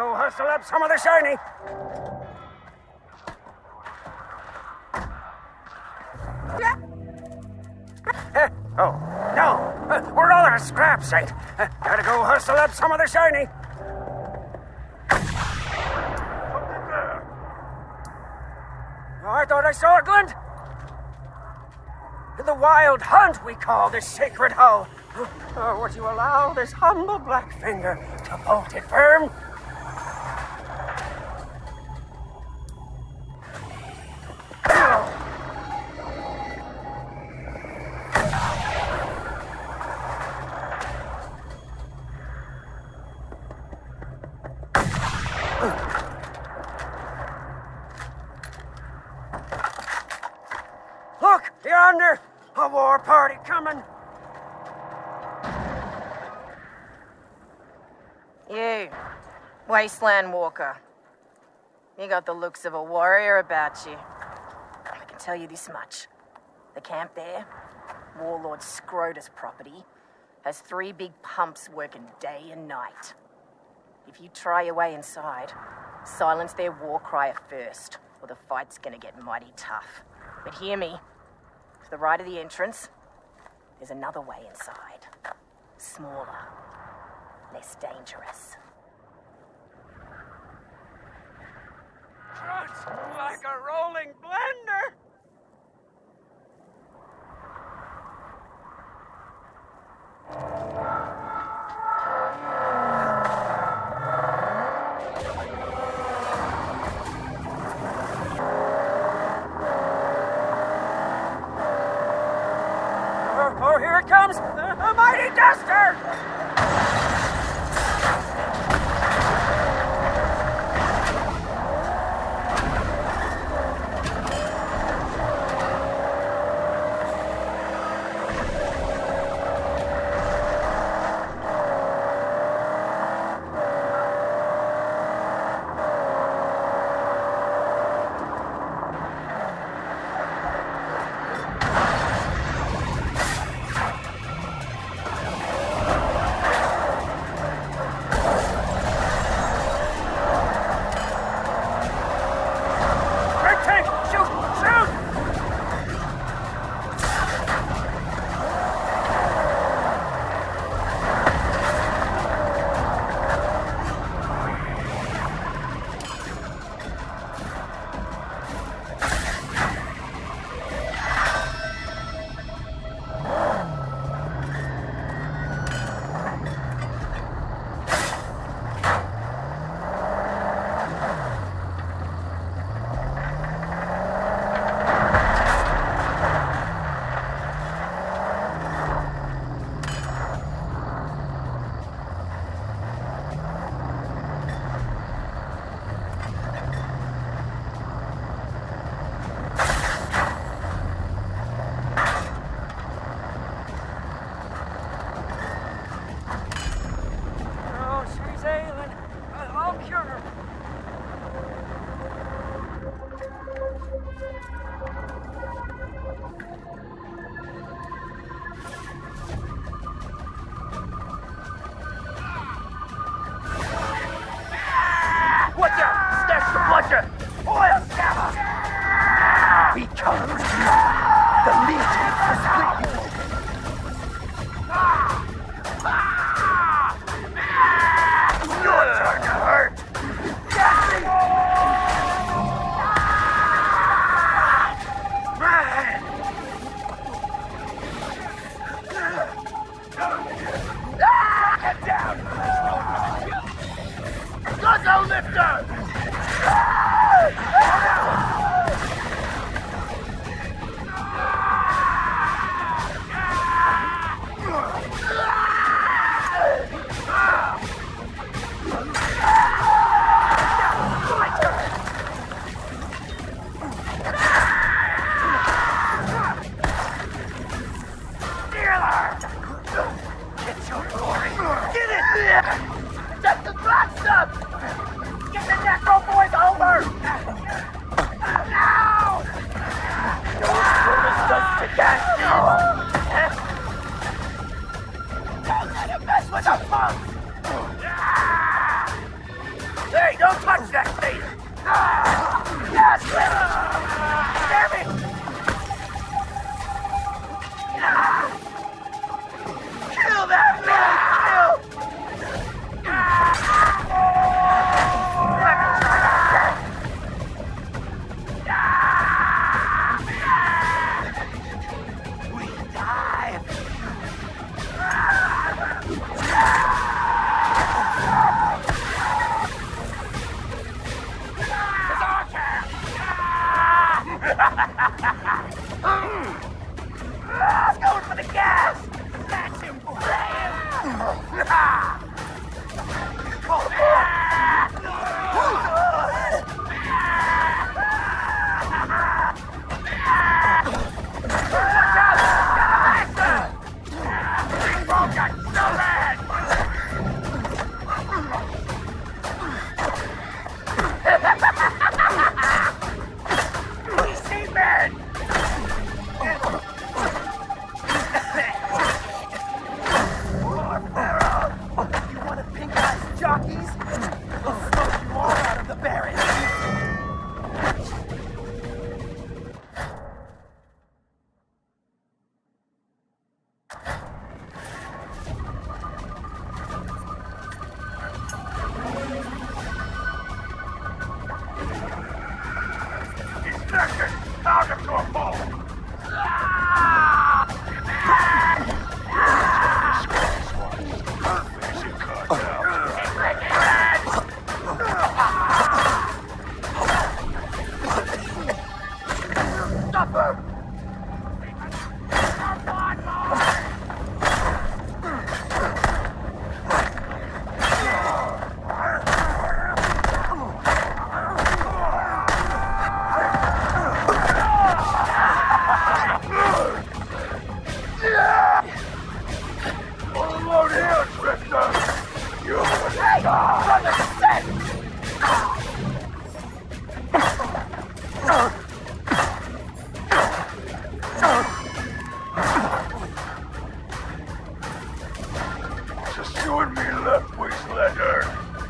go hustle up some of the shiny. Oh, no. We're all at a scrap site. Gotta go hustle up some of the shiny. Oh, I thought I saw a glint. The wild hunt we call this sacred hull. Or would you allow this humble black finger to hold it firm? Look, yonder! A war party coming! You, Wasteland Walker. You got the looks of a warrior about you. I can tell you this much. The camp there, Warlord Scrota's property, has 3 big pumps working day and night. If you try your way inside, silence their war cry first, or the fight's gonna get mighty tough. But hear me. To the right of the entrance, there's another way inside. Smaller. Less dangerous. Just like a rolling blender! Oh, here it comes! A mighty duster! Hey, don't touch that thing! Yes! Damn it! Kill that man! Kill! We die! Going for the gas! Catch him! Just you and me left, Wastelander.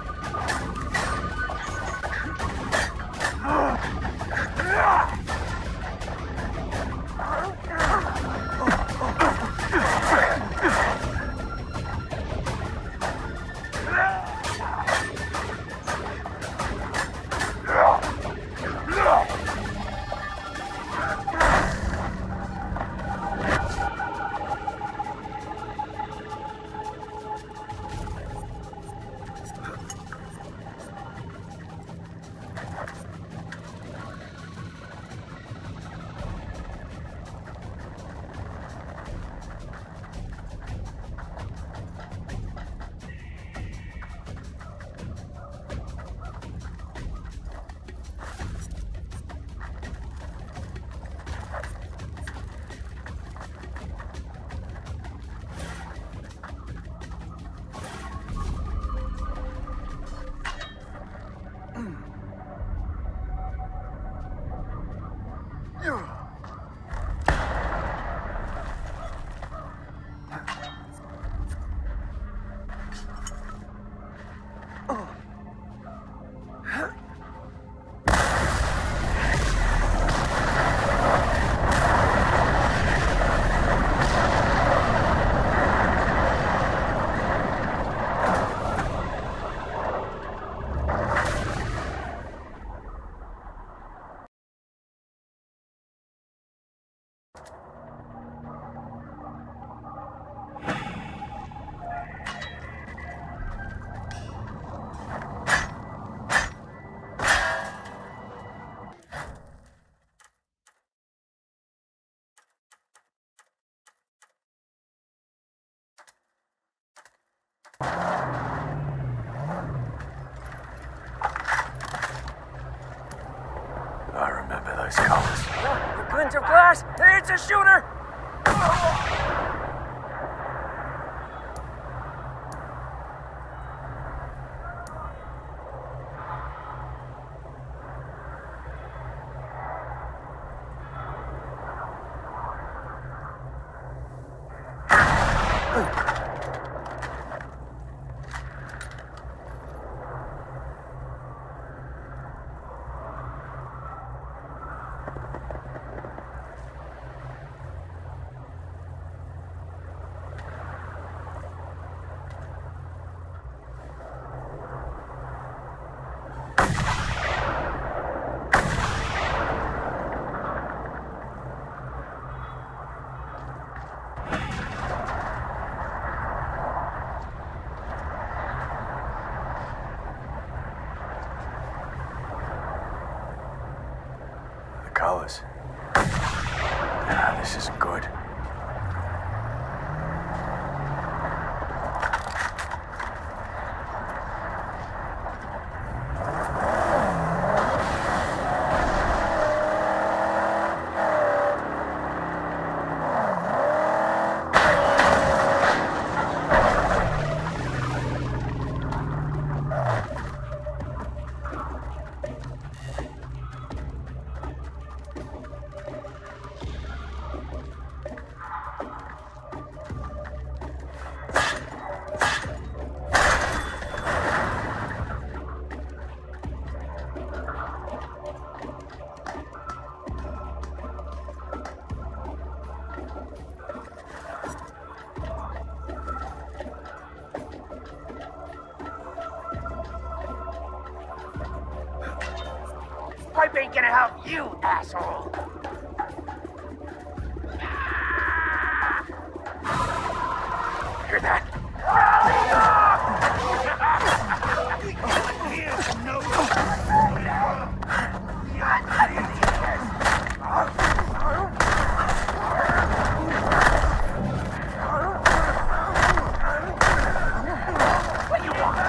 I remember those colors. The glint of glass! It's a shooter! fellas. Ah, this is good. Pipe ain't gonna help you, asshole! Hear that? What you want?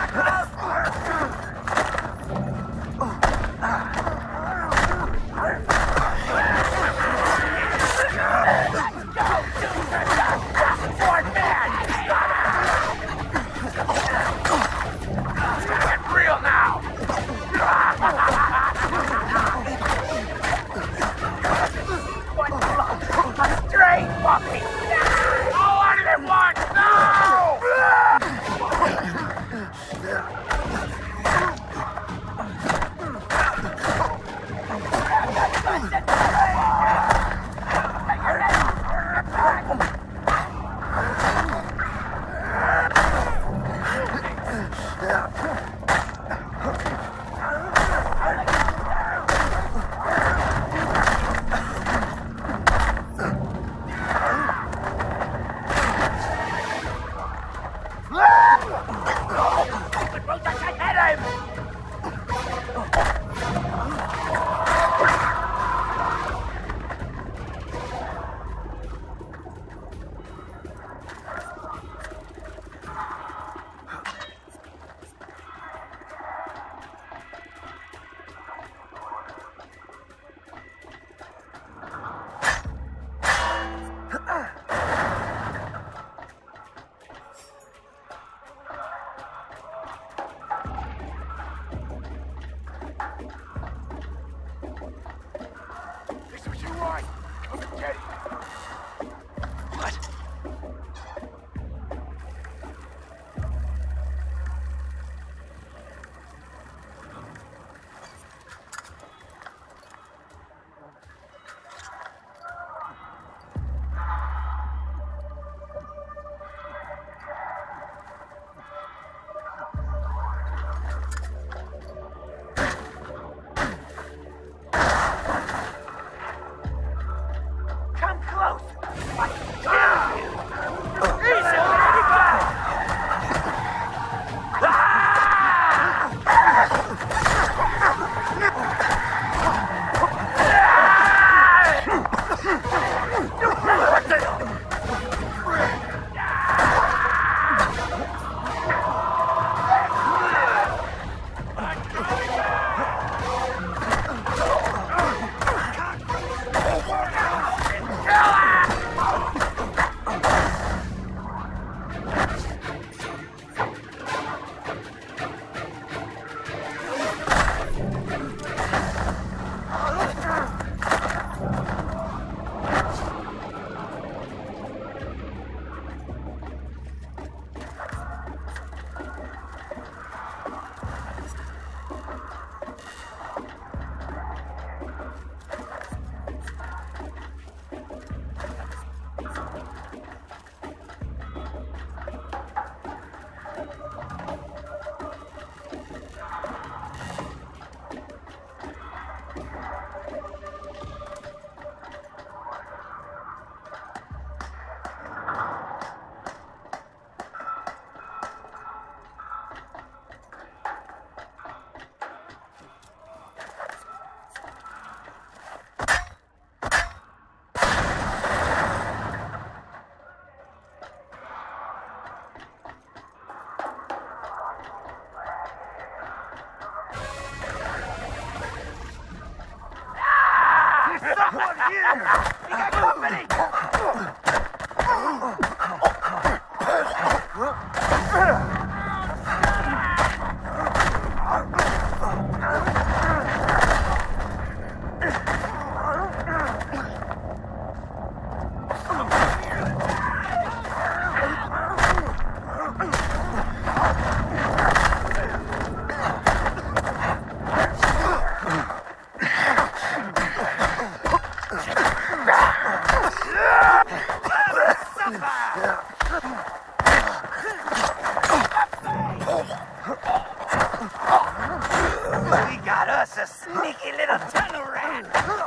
We got us a sneaky little tunnel rat.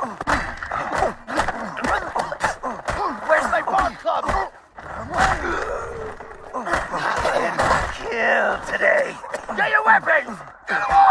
Where's my bomb club? Kill today. Get your weapons! Get them all!